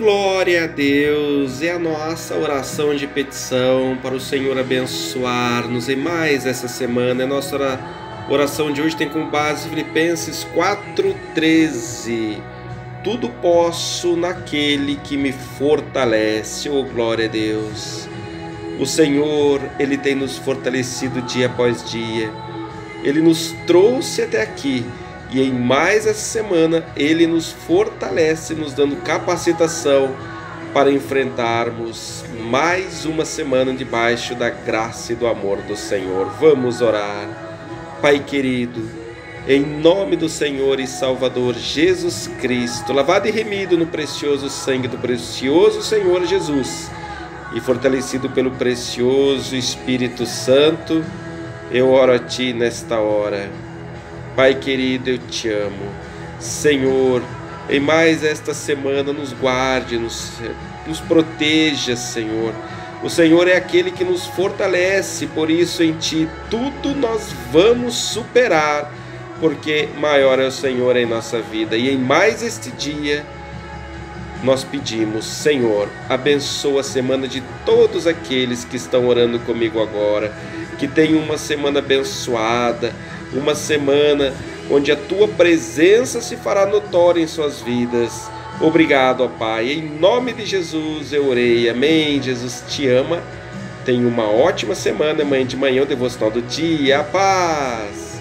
Glória a Deus! É a nossa oração de petição para o Senhor abençoar-nos em mais essa semana. A nossa oração de hoje tem como base Filipenses 4,13. Tudo posso naquele que me fortalece. Oh, glória a Deus! O Senhor, Ele tem nos fortalecido dia após dia. Ele nos trouxe até aqui. E em mais essa semana, Ele nos fortalece, nos dando capacitação para enfrentarmos mais uma semana debaixo da graça e do amor do Senhor. Vamos orar. Pai querido, em nome do Senhor e Salvador Jesus Cristo, lavado e remido no precioso sangue do precioso Senhor Jesus e fortalecido pelo precioso Espírito Santo, eu oro a Ti nesta hora. Pai querido, eu te amo. Senhor, em mais esta semana nos guarde, nos proteja, Senhor. O Senhor é aquele que nos fortalece, por isso em Ti tudo nós vamos superar, porque maior é o Senhor em nossa vida. E em mais este dia nós pedimos, Senhor, abençoa a semana de todos aqueles que estão orando comigo agora, que tenham uma semana abençoada, uma semana onde a Tua presença se fará notória em suas vidas. Obrigado, ó Pai. Em nome de Jesus eu orei. Amém. Jesus te ama. Tenha uma ótima semana. Amanhã de manhã o devocional do dia. A paz.